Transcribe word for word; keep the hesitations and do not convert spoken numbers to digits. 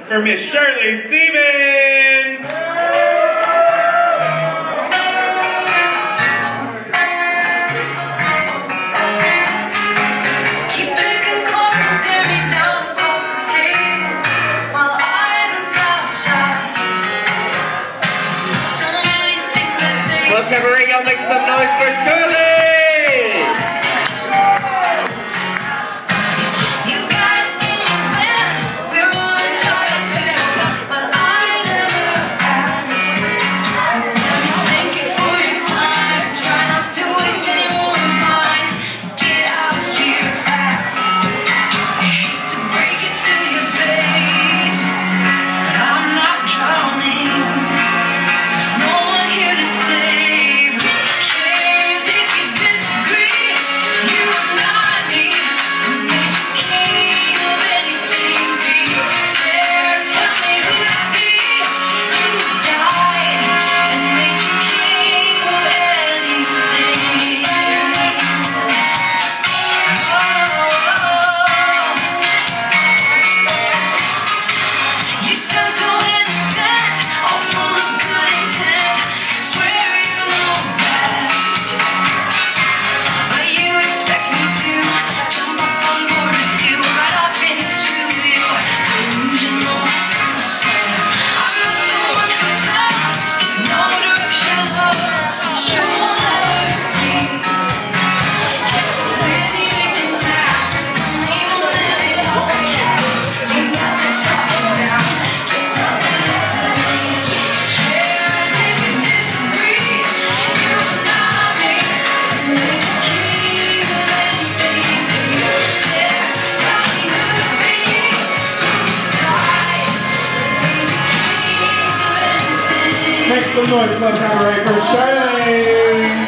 for Miss Shirley Stevens. Keep drinking coffee, staring down across the table while I look outside. So many things I'd say. Let's have a ring out, make some noise for Shirley. Make some noise, let's have a ring for Shirley.